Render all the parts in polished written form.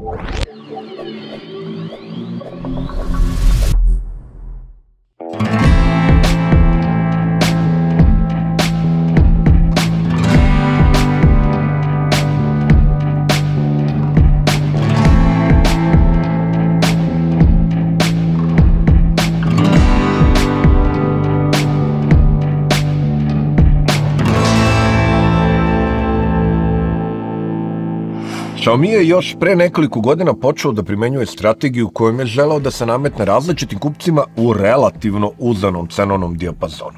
Xiaomi je još pre nekoliko godina počeo da primenjuje strategiju kojom je želeo da se nametne različitim kupcima u relativno uzdanom cenovnom dijapazonu.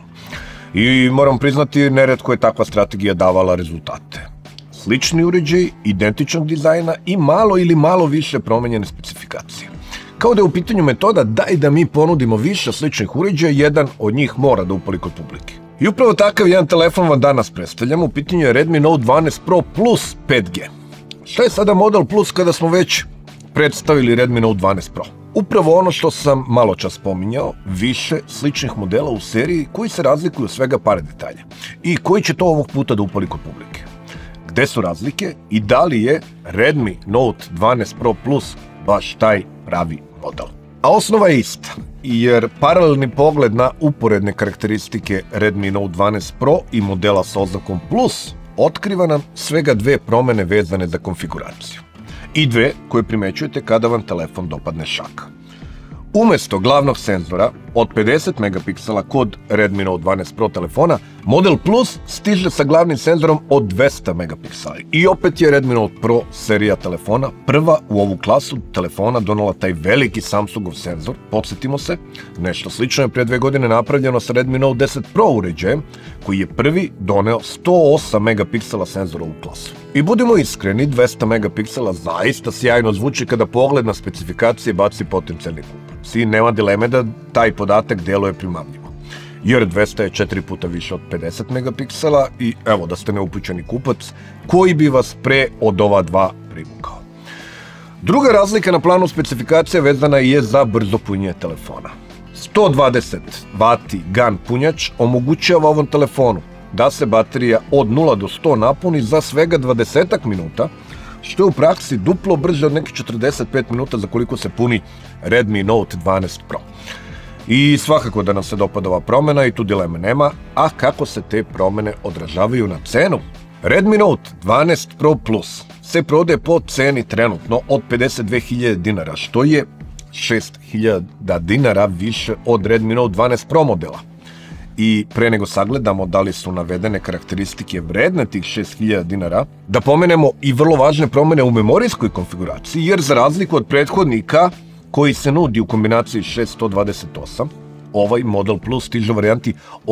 I moram priznati, neretko je takva strategija davala rezultate. Slični uređaji, identičnog dizajna i malo ili malo više promenjene specifikacije. Kao da je u pitanju metoda daj da mi ponudimo više sličnih uređaja, jedan od njih mora da upali kod publike. I upravo takav jedan telefon vam danas predstavljamo, u pitanju je Redmi Note 12 Pro Plus 5G. Šta je sada Model Plus kada smo već predstavili Redmi Note 12 Pro? Upravo ono što sam malo čas spominjao, više sličnih modela u seriji koji se razlikuju svega par detalja i koji će to ovog puta da upali kod publike. Gde su razlike i da li je Redmi Note 12 Pro Plus baš taj pravi model? A osnova je ista, jer paralelni pogled na uporedne karakteristike Redmi Note 12 Pro i modela sa oznakom Plus otkriva nam svega dve promene vezane za konfiguraciju. I dve koje primećujete kada vam telefon dopadne šaka. Umesto glavnog senzora od 50 megapiksela kod Redmi Note 12 Pro telefona, Model Plus stiže sa glavnim senzorom od 200 megapiksela. I opet je Redmi Note Pro serija telefona prva u ovu klasu telefona donela taj veliki Samsungov senzor. Podsjetimo se, nešto slično je pre 2 godine napravljeno sa Redmi Note 10 Pro uređajem, koji je prvi doneo 108 megapiksela senzor u ovu klasu. I budimo iskreni, 200 megapiksela zaista sjajno zvuči kada pogled na specifikacije baci potencijalni kupac. I nema dileme da taj podatak deluje primamljivo. Jer 200 je 4 puta više od 50 megapiksela i evo da ste neupućeni kupac, koji bi vas pre od ova dva privukao. Druga razlika na planu specifikacija vezana je za brzo punjenje telefona. 120 W GAN punjač omogućava ovom telefonu da se baterija od 0 do 100 napuni za svega 20 minuta, što je u praksi duplo brže od nekih 45 minuta za koliko se puni Redmi Note 12 Pro. I svakako da nam se dopada ova promena i tu dileme nema, a kako se te promene odražavaju na cenu? Redmi Note 12 Pro Plus se prodaje po ceni trenutno od 52.000 dinara, što je 6.000 dinara više od Redmi Note 12 Pro modela. I pre nego sagledamo da li su navedene karakteristike vredne tih 6.000 dinara, da pomenemo i vrlo važne promene u memorijskoj konfiguraciji, jer za razliku od prethodnika koji se nudi u kombinaciji 628, ovaj Model Plus stiže u varijanti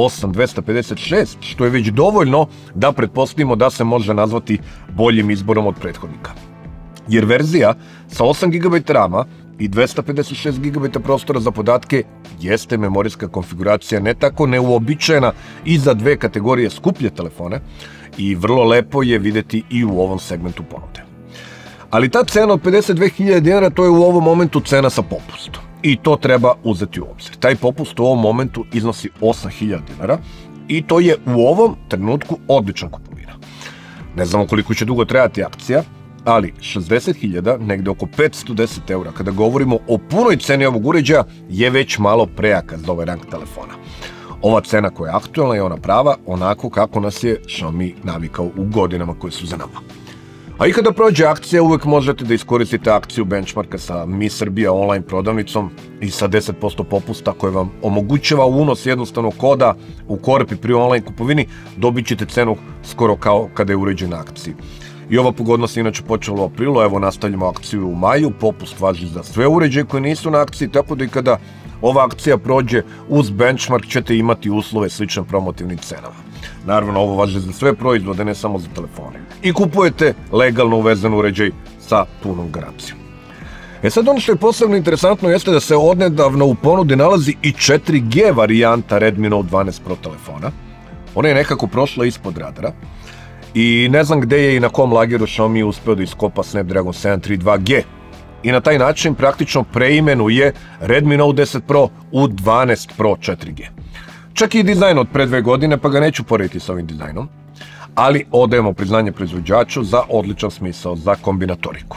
8256, što je već dovoljno da pretpostavimo da se može nazvati boljim izborom od prethodnika. Jer verzija sa 8 GB RAM-a i 256 GB prostora za podatke jeste memorijska konfiguracija ne tako neuobičajena i za dve kategorije skuplje telefone i vrlo lepo je videti i u ovom segmentu ponude. Ali ta cena od 52.000 dinara to je u ovom momentu cena sa popustom i to treba uzeti u obzir. Taj popust u ovom momentu iznosi 8.000 dinara i to je u ovom trenutku odlična kupovina. Ne znamo koliko će dugo trajati akcija, ali 60.000, negde oko 510 eura, kada govorimo o punoj ceni ovog uređaja, je već malo prejaka za ovaj rang telefona. Ova cena koja je aktualna je ona prava, onako kako nas je Xiaomi navikao u godinama koje su za nama. A i kada prođe akcija, uvek možete da iskoristite akciju benchmarka sa Mi Srbija online prodavnicom i sa 10% popusta koje vam omogućava unos jednostavnog koda u korpi pri online kupovini, dobit ćete cenu skoro kao kada je uređaj na akciji. I ova pogodnost je inače počela u aprilu, evo nastavljamo akciju u maju, popust važi za sve uređaje koji nisu na akciji, tako da i kada ova akcija prođe uz benchmark ćete imati uslove slične promotivnim cenama. Naravno, ovo važi za sve proizvode, ne samo za telefone. I kupujete legalno uvezen uređaj sa punom garancijom. E sad, ono što je posebno interesantno jeste da se odnedavno u ponudi nalazi i 4G varijanta Redmi Note 12 Pro telefona. Ona je nekako prošla ispod radara. I ne znam gde je i na kom lageru Xiaomi uspeo da iskopa Snapdragon 732G. I na taj način praktično preimenuje Redmi Note 10 Pro u 12 Pro 4G. Čak i dizajn od pre 2 godine, pa ga neću porediti sa ovim dizajnom, ali odajemo priznanje proizvođaču za odličan smisao za kombinatoriku.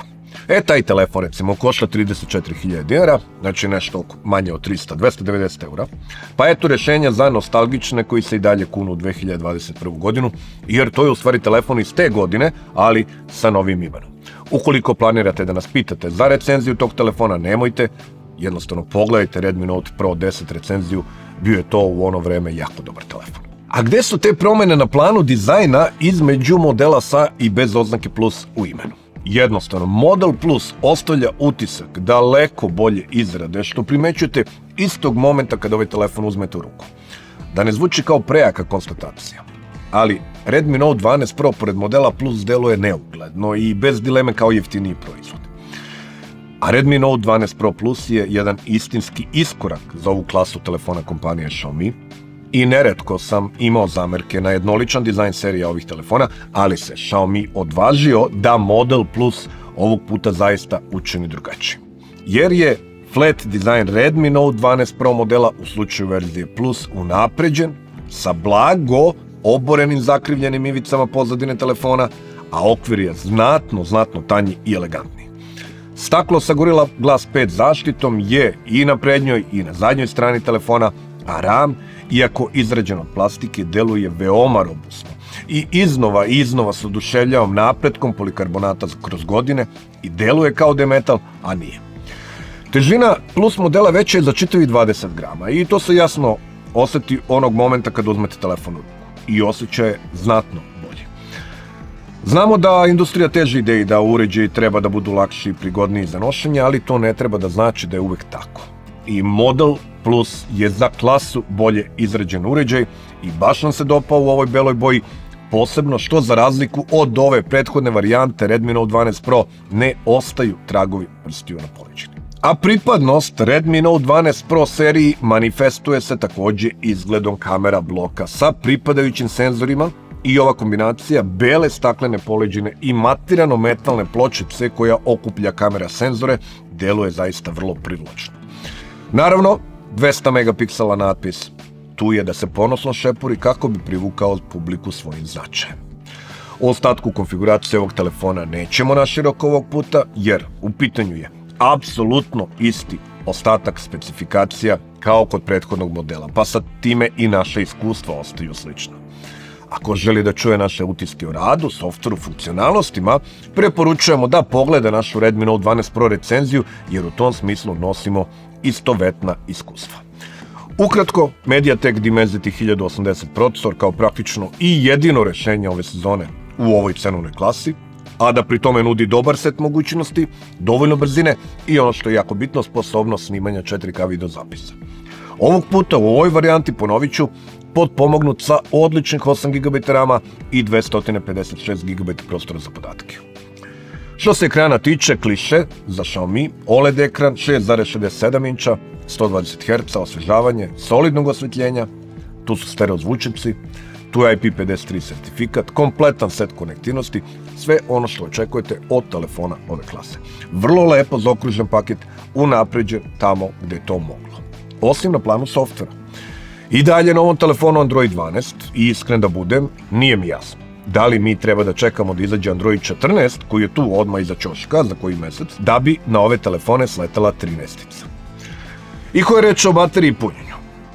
Taj telefon recimo košta 34.000 dinara, znači nešto manje od 290 eura. Pa eto rešenja za nostalgične koji se i dalje kunu u 2021. godinu, jer to je u stvari telefon iz te godine, ali sa novim imenom. Ukoliko planirate da nas pitate za recenziju tog telefona, nemojte, jednostavno pogledajte Redmi Note Pro 10 recenziju, bio je to u ono vreme jako dobar telefon. A gde su te promene na planu dizajna između modela sa i bez oznake plus u imenu? Jednostavno, Model Plus ostavlja utisak daleko bolje izrade, što primećujete istog momenta kada ovaj telefon uzmete u ruku. Da ne zvuči kao prejaka konstatacija, ali Redmi Note 12 Pro pored modela Plus deluje neugledno i bez dileme kao jeftiniji proizvod. A Redmi Note 12 Pro Plus je jedan istinski iskorak za ovu klasu telefona kompanije Xiaomi i neretko sam imao zamerke na jednoličan dizajn serija ovih telefona, ali se Xiaomi odvažio da Model Plus ovog puta zaista učini drugačije. Jer je flat dizajn Redmi Note 12 Pro modela u slučaju verzije Plus unapređen sa blago oborenim zakrivljenim ivicama pozadine telefona, a okvir je znatno tanji i elegantniji. Staklo sa Gorilla Glass 5 zaštitom je i na prednjoj i na zadnjoj strani telefona, a RAM, iako izrađen od plastike, deluje veoma robustno i iznova se oduševljavam napretkom polikarbonata kroz godine i deluje kao da je metal, a nije. Težina Plus modela veća je za čitavih 20 grama i to se jasno oseti onog momenta kad uzmete telefon u ruku i osjećaj je znatno bolje. Znamo da industrija teži ideji da uređaji treba da budu lakši i prigodniji za nošenje, ali to ne treba da znači da je uvek tako. I Model Plus je za klasu bolje izrađen uređaj i baš nam se dopao u ovoj beloj boji, posebno što za razliku od ove prethodne varijante Redmi Note 12 Pro ne ostaju tragovi prstiju na poleđini. A pripadnost Redmi Note 12 Pro seriji manifestuje se takođe izgledom kamera bloka sa pripadajućim senzorima i ova kombinacija bele staklene poleđine i matirano-metalne pločice koja okuplja kamera senzore deluje zaista vrlo privlačno. Naravno, 200 megapiksela natpis tu je da se ponosno šepuri kako bi privukao publiku svojim značajem. O ostatku konfiguracije ovog telefona nećemo naširoko ovog puta, jer u pitanju je apsolutno isti ostatak specifikacija kao kod prethodnog modela, pa sad time i naše iskustva ostaju slična. Ako želi da čuje naše utiske o radu, softveru, funkcionalnostima, preporučujemo da pogleda našu Redmi Note 12 Pro recenziju, jer u tom smislu nosimo istovetna iskustva. Ukratko, MediaTek Dimensity 1080 procesor kao praktično i jedino rešenje ove sezone u ovoj cenovnoj klasi, a da pri tome nudi dobar set mogućnosti, dovoljno brzine i ono što je jako bitno, sposobnost snimanja 4K videozapisa. Ovog puta u ovoj varijanti, ponovit ću, potpomognut sa odličnih 8 GB RAM-a i 256 GB prostora za podatke. Što se ekrana tiče, kliše za Xiaomi, OLED ekran 6,67 inča, 120 Hz, osvežavanje, solidnog osvetljenja, tu su stereo zvučnici, tu je IP53 sertifikat, kompletan set konektivnosti, sve ono što očekujete od telefona ove klase. Vrlo lepo zaokružen paket, unapređen tamo gde je to moglo. Osim na planu softvera. I dalje na ovom telefonu Android 12, i iskren da budem, nije mi jasno. Da li mi treba da čekamo da izađe Android 14, koji je tu odmah iza ćoška za koji mesec, da bi na ove telefone sletala 13-ica. I ko je reč o bateriji i punjenju.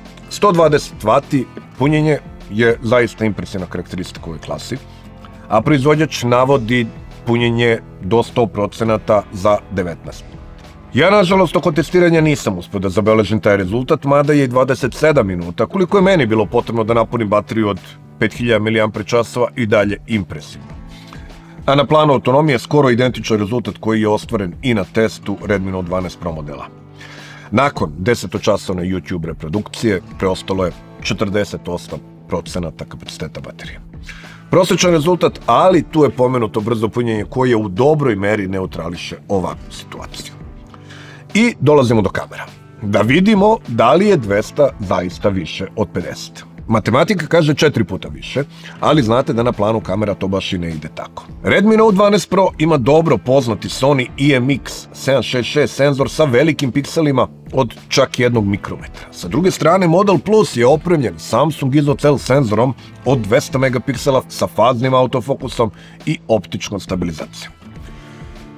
120 W punjenje je zaista impresivna karakteristika ove klasi, a proizvođač navodi punjenje do 100% za 19 minuta. Ja, nažalost, oko testiranja nisam uspio da zabeležim taj rezultat, mada je i 27 minuta, koliko je meni bilo potrebno da napunim bateriju od 5000 mAh i dalje impresivno. A na planu autonomije skoro identičan rezultat koji je ostvaren i na testu Redmi Note 12 Pro modela. Nakon 10-časovne YouTube reprodukcije preostalo je 48% kapaciteta baterije. Prosječan rezultat, ali tu je pomenuto brzo punjenje koje u dobroj meri neutrališe ovakvu situaciju. I dolazimo do kamera. Da vidimo da li je 200 zaista više od 50. Matematika kaže 4 puta više, ali znate da na planu kamera to baš i ne ide tako. Redmi Note 12 Pro ima dobro poznati Sony IMX766 senzor sa velikim pikselima od čak 1 mikrometra. Sa druge strane, Model Plus je opremljen Samsung ISOCELL senzorom od 200 megapiksela sa faznim autofokusom i optičkom stabilizacijom.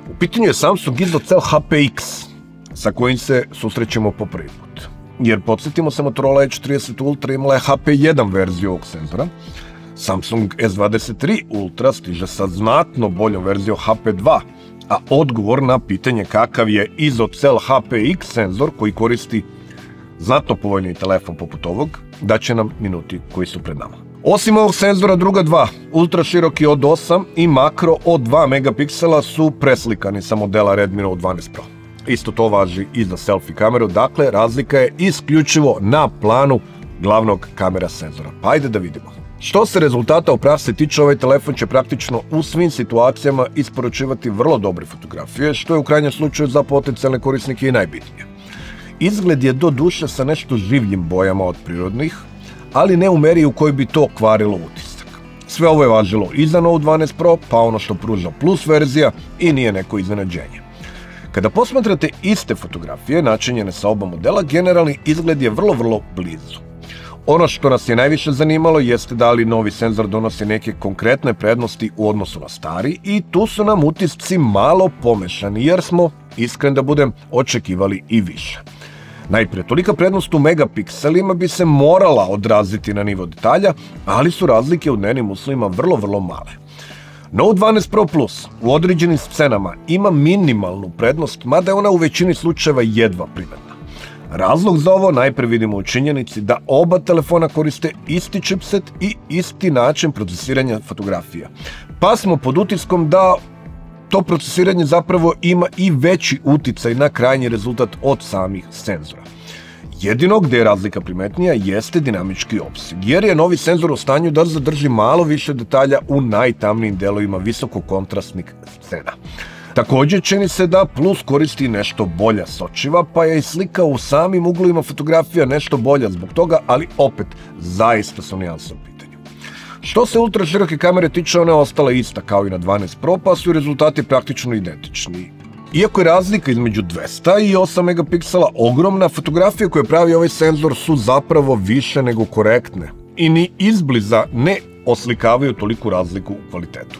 U pitanju je Samsung ISOCELL HP-X, sa kojim se susrećemo po prvi put. Jer podsjetimo se, Motorola Edge 30 Ultra imala je HP1 verziju ovog senzora, Samsung S23 Ultra stiže sa znatno boljom verzijom HP2, a odgovor na pitanje kakav je ISOCELL HP-X senzor koji koristi znatno povoljniji telefon poput ovog, daće nam minuti koji su pred nama. Osim ovog senzora, druga dva, ultra široki od 8 i makro od 2 megapiksela su preslikani sa modela Redmi Note 12 Pro. Isto to važi i za selfie kameru, dakle razlika je isključivo na planu glavnog kamera senzora. Pa ajde da vidimo. Što se rezultata u praksi tiče, ovaj telefon će praktično u svim situacijama isporučivati vrlo dobre fotografije, što je u krajnjem slučaju za potencijalne korisnike i najbitnije. Izgled je do duše sa nešto življim bojama od prirodnih, ali ne u meri u kojoj bi to kvarilo utisak. Sve ovo je važilo i za Note 12 Pro, pa ono što pruža plus verzija i nije neko iznenađenje. Kada posmatrate iste fotografije načinjene sa oba modela, generalni izgled je vrlo blizu. Ono što nas je najviše zanimalo jeste da li novi senzor donosi neke konkretne prednosti u odnosu na stari i tu su nam utisci malo pomešani jer smo, iskren da budem, očekivali i više. Najprije, tolika prednost u megapikselima bi se morala odraziti na nivo detalja, ali su razlike u dnevnim uslovima vrlo male. Note 12 Pro Plus u određenim scenama ima minimalnu prednost, mada je ona u većini slučajeva jedva primetna. Razlog za ovo najprije vidimo u činjenici da oba telefona koriste isti chipset i isti način procesiranja fotografija. Pa smo pod utiskom da to procesiranje zapravo ima i veći uticaj na krajnji rezultat od samih senzora. Jedino gdje je razlika primetnija jeste dinamički opseg, jer je novi senzor u stanju da zadrži malo više detalja u najtamnijim delovima visokokontrastnih scena. Također čini se da Plus koristi nešto bolja sočiva, pa je i slika u samim uglovima fotografija nešto bolja zbog toga, ali opet zaista su nijanse u pitanju. Što se ultra široke kamere tiče, ona je ostala ista kao i na 12 Pro, pa su rezultati praktično identični. Iako je razlika između 200 i 8 megapiksela ogromna, fotografije koje pravi ovaj senzor su zapravo više nego korektne i ni izbliza ne oslikavaju toliku razliku u kvalitetu.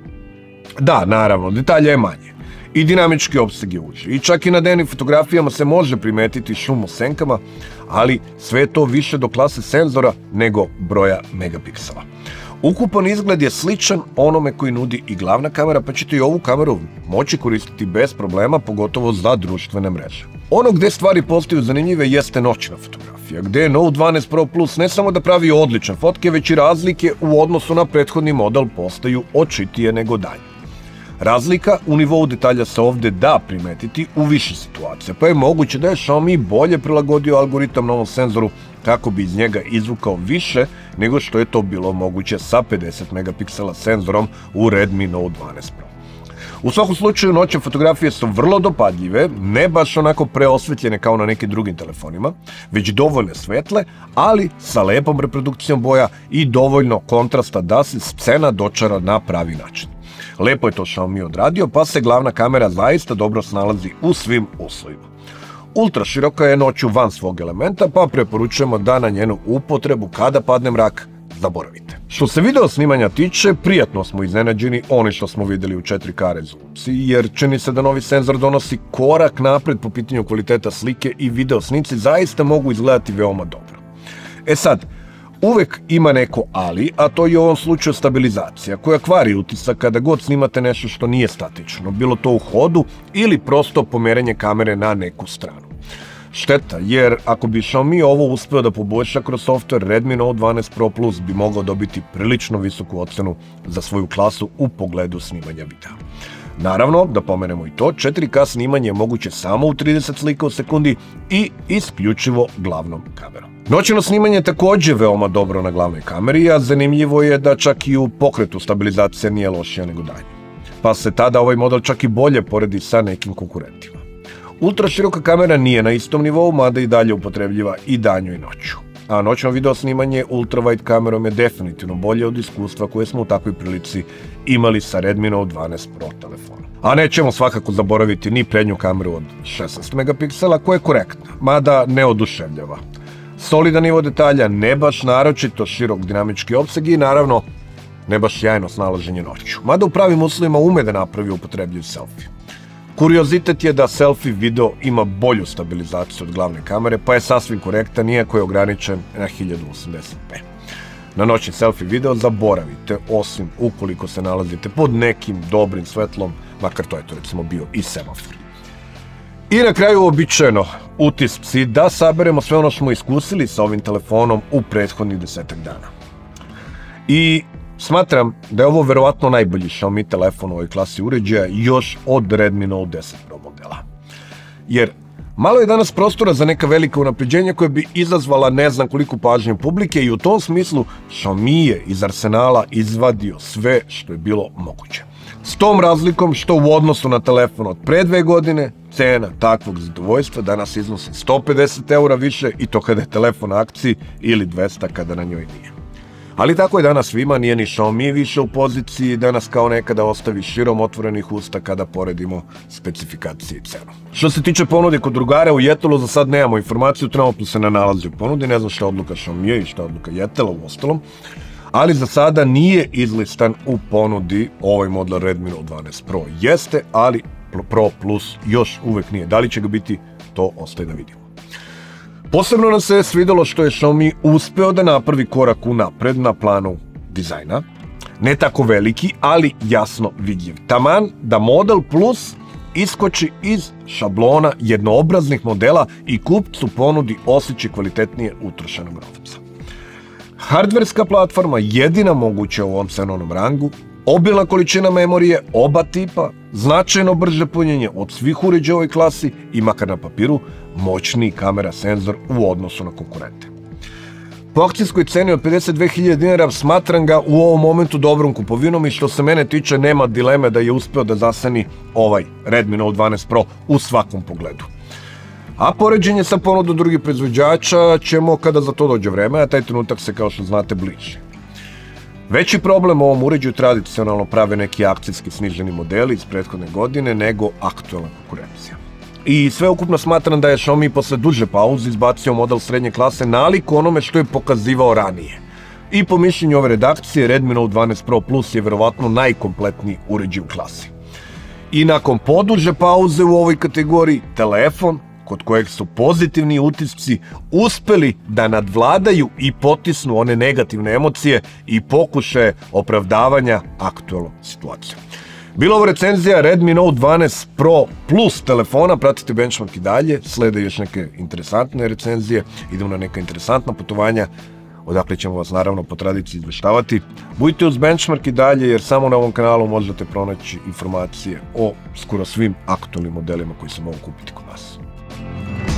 Da, naravno, detalja je manje i dinamički opseg je uži i čak i na dnevnim fotografijama se može primetiti šum u senkama, ali sve je to više do klase senzora nego broja megapiksela. Ukupan izgled je sličan onome koji nudi i glavna kamera, pa ćete i ovu kameru moći koristiti bez problema, pogotovo za društvene mreže. Ono gdje stvari postaju zanimljive jeste noćna fotografija, gdje je Note 12 Pro Plus ne samo da pravi odlične fotke, već i razlike u odnosu na prethodni model postaju očitije nego dalje. Razlika u nivou detalja se ovdje da primetiti u više situacija, pa je moguće da je Xiaomi bolje prilagodio algoritam novom senzoru kako bi iz njega izvukao više nego što je to bilo moguće sa 50 megapiksela senzorom u Redmi Note 12 Pro. U svakom slučaju, noćne fotografije su vrlo dopadljive, ne baš onako preosvetljene kao na nekim drugim telefonima, već dovoljno svetle, ali sa lepom reprodukcijom boja i dovoljno kontrasta da se scena dočara na pravi način. Lepo je to Xiaomi odradio, pa se glavna kamera zaista dobro snalazi u svim uslovima. Ultra široka je noću van svog elementa, pa preporučujemo da na njenu upotrebu kada padne mrak zaboravite. Što se video snimanja tiče, prijatno smo iznenađeni oni što smo vidjeli u 4K rezoluciji, jer čini se da novi senzor donosi korak napred po pitanju kvaliteta slike i video snimci zaista mogu izgledati veoma dobro. E sad, uvek ima neko ali, a to je u ovom slučaju stabilizacija, koja kvari utisak kada god snimate nešto što nije statično, bilo to u hodu ili prosto pomeranje kamere na neku stranu. Šteta, jer ako bi Xiaomi ovo uspeo da poboljša kroz software, Redmi Note 12 Pro Plus bi mogao dobiti prilično visoku ocenu za svoju klasu u pogledu snimanja videa. Naravno, da pomenemo i to, 4K snimanje je moguće samo u 30 slika u sekundi i isključivo glavnom kamerom. Noćno snimanje je također veoma dobro na glavnoj kameri, a zanimljivo je da čak i u pokretu stabilizacija nije lošija nego dalje. Pa se tada ovaj model čak i bolje poredi sa nekim konkurentima. Ultra široka kamera nije na istom nivou, mada i dalje upotrebljiva i danju i noću. A noćno video snimanje ultrawide kamerom je definitivno bolje od iskustva koje smo u takvoj prilici imali sa Redmi Note 12 Pro telefonom. A nećemo svakako zaboraviti ni prednju kameru od 16 megapiksela koja je korektna, mada ne oduševljava. Solidan nivo detalja, ne baš naročito širok dinamički opseg i naravno ne baš sjajno snalaženje noću, mada u pravim uslovima ume da napravi upotrebljiv selfie. Kuriozitet je da selfie video ima bolju stabilizaciju od glavne kamere, pa je sasvim korektan, iako je ograničen na 1080p. Na noćni selfie video zaboravite, osim ukoliko se nalazite pod nekim dobrim svetlom, makar to je to recimo bio i semafor. I na kraju uobičajeno utisci da saberemo sve ono što smo iskusili sa ovim telefonom u prethodnih 10 dana. I smatram da je ovo verovatno najbolji Xiaomi telefon u ovoj klasi uređaja još od Redmi Note 10 Pro modela. Jer malo je danas prostora za neka velika unapređenja koje bi izazvala ne znam koliko pažnje publike i u tom smislu Xiaomi je iz arsenala izvadio sve što je bilo moguće. S tom razlikom što u odnosu na telefon od pre 2 godine, cena takvog zadovoljstva danas iznosi 150 eura više i to kada je telefon na akciji ili 200 kada na njoj nije. Ali tako je danas svima, nije ni Xiaomi više u poziciji da nas kao nekada ostavi širom otvorenih usta kada poredimo specifikacije i cenu. Što se tiče ponude kod drugara u Jetelu, za sad nemamo informaciju, trenutno se ne nalazi u ponudi, ne znam šta je odluka Xiaomi i šta je odluka Jetela u ostalom, ali za sada nije izlistan u ponudi ovaj model Redmi Note 12 Pro. Jeste, ali Pro Plus još uvek nije. Da li će ga biti, to ostaje da vidimo. Posebno nam se svidelo što je Xiaomi uspeo da napravi korak unapred na planu dizajna. Ne tako veliki, ali jasno vidljiv. Taman da Model Plus iskoči iz šablona jednoobraznih modela i kupcu ponudi osjećaj kvalitetnije utrošenog novca. Hardverska platforma jedina moguća u ovom cenovnom rangu, obilna količina memorije oba tipa, značajno brže punjenje od svih uređaja u ovoj klasi i makar na papiru moćniji kamera senzor u odnosu na konkurente. Po akcijskoj ceni od 52.000 dinara smatram ga u ovom momentu dobrom kupovinom i što se mene tiče nema dileme da je uspeo da zaseni ovaj Redmi Note 12 Pro u svakom pogledu. A poređenje sa ponudom drugih proizvođača ćemo kada za to dođe vreme, a taj trenutak se kao što znate bliži. Veći problem u ovom uređaju tradicionalno prave neki akcijski sniženi modeli iz prethodne godine nego aktualna konkurencija. I sveukupno smatram da je Xiaomi posle duže pauze izbacio model srednje klase nalik onome što je pokazivao ranije. I po mišljenju ove redakcije, Redmi Note 12 Pro Plus je verovatno najkompletniji uređaj u klasi. I nakon poduže pauze u ovoj kategoriji, telefon kod kojeg su pozitivni utisci uspeli da nadvladaju i potisnu one negativne emocije i pokušaje opravdavanja aktualnom situacijom. Bila ovo recenzija Redmi Note 12 Pro Plus telefona, pratite Benchmark i dalje, slede još neke interesantne recenzije, idemo na neka interesantna putovanja, odakle ćemo vas naravno po tradiciji izveštavati. Budite uz Benchmark i dalje jer samo na ovom kanalu možete pronaći informacije o skoro svim aktualnim modelima koji se mogu kupiti kod nas.